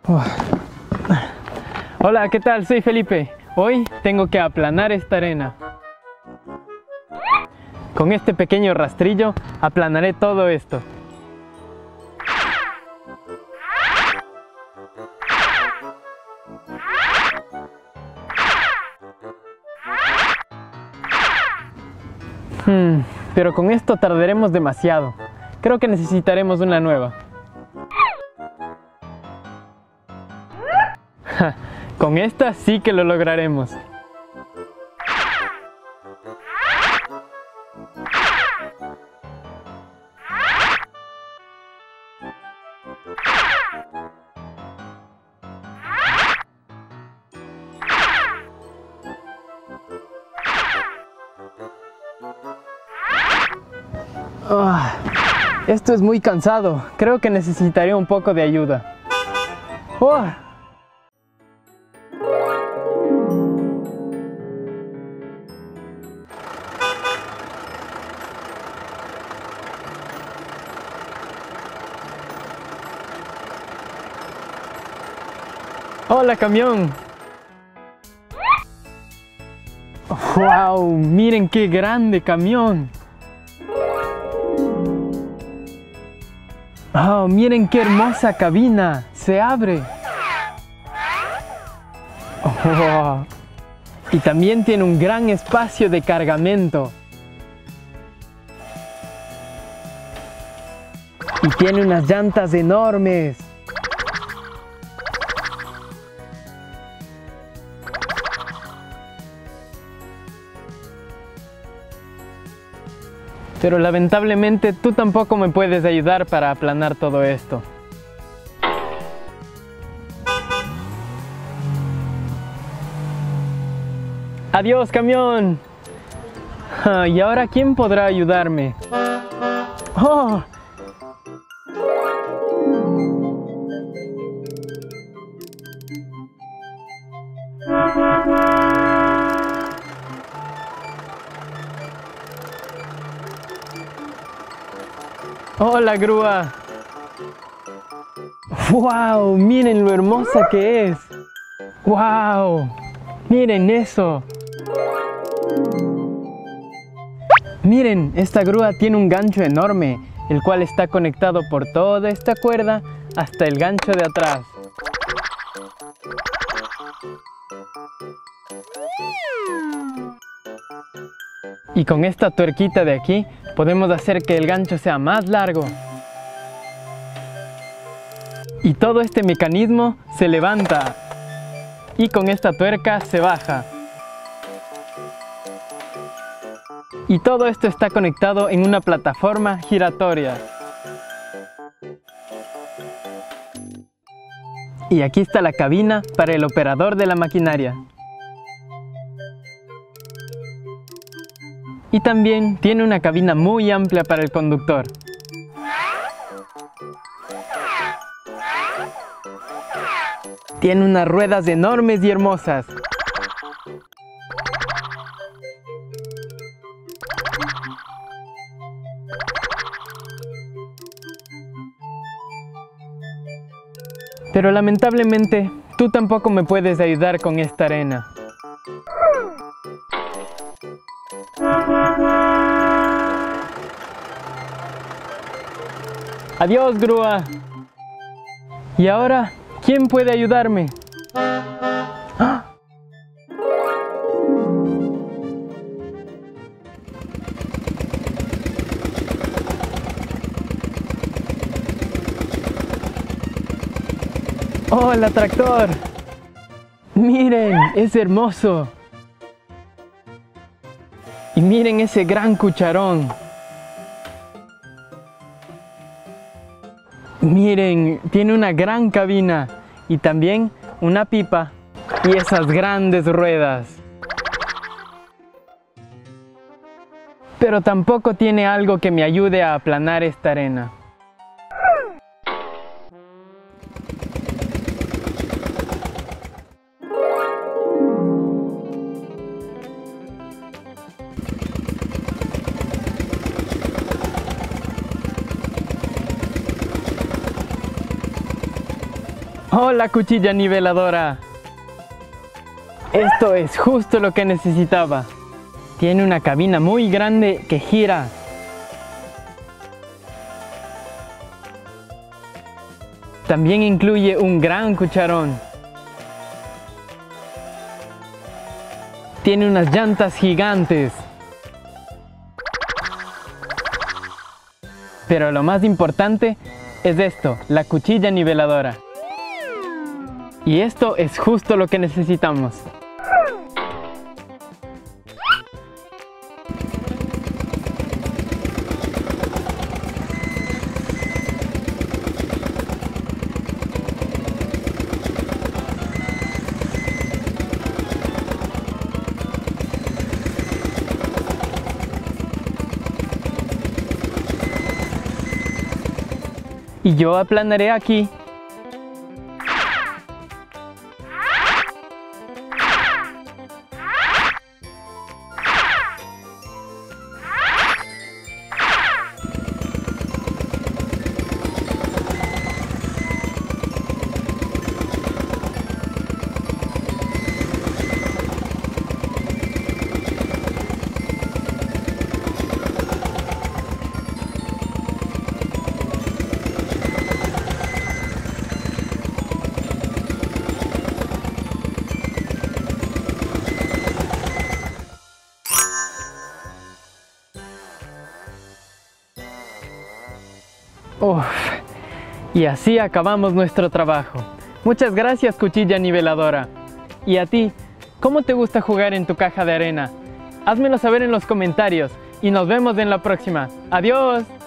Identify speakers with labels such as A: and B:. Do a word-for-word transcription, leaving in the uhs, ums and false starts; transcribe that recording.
A: Oh. Hola, ¿qué tal? Soy Felipe. Hoy tengo que aplanar esta arena. Con este pequeño rastrillo aplanaré todo esto. Hmm, pero con esto tardaremos demasiado. Creo que necesitaremos una nueva. Ja, con esta sí que lo lograremos. Oh, esto es muy cansado. Creo que necesitaré un poco de ayuda. Oh. Hola, camión. ¡Wow! Miren qué grande camión. ¡Oh! Miren qué hermosa cabina. Se abre. Oh, y también tiene un gran espacio de cargamento. Y tiene unas llantas enormes. Pero lamentablemente tú tampoco me puedes ayudar para aplanar todo esto. ¡Adiós, camión! Ah, ¿y ahora quién podrá ayudarme? ¡Oh! ¡Hola, grúa! ¡Wow! ¡Miren lo hermosa que es! ¡Wow! ¡Miren eso! Miren, esta grúa tiene un gancho enorme, el cual está conectado por toda esta cuerda hasta el gancho de atrás. Y con esta tuerquita de aquí podemos hacer que el gancho sea más largo. Y todo este mecanismo se levanta. Y con esta tuerca se baja. Y todo esto está conectado en una plataforma giratoria. Y aquí está la cabina para el operador de la maquinaria. Y también tiene una cabina muy amplia para el conductor. Tiene unas ruedas enormes y hermosas. Pero lamentablemente, tú tampoco me puedes ayudar con esta arena. Adiós, grúa. ¿Y ahora quién puede ayudarme? ¡Ah! ¡Hola, tractor! ¡Miren! ¡Es hermoso! Y miren ese gran cucharón. Miren, tiene una gran cabina y también una pipa y esas grandes ruedas. Pero tampoco tiene algo que me ayude a aplanar esta arena. ¡Oh, la cuchilla niveladora! Esto es justo lo que necesitaba. Tiene una cabina muy grande que gira. También incluye un gran cucharón. Tiene unas llantas gigantes. Pero lo más importante es esto, la cuchilla niveladora. Y esto es justo lo que necesitamos. Y yo aplanaré aquí. Uf, y así acabamos nuestro trabajo. Muchas gracias, cuchilla niveladora. Y a ti, ¿cómo te gusta jugar en tu caja de arena? Házmelo saber en los comentarios y nos vemos en la próxima. ¡Adiós!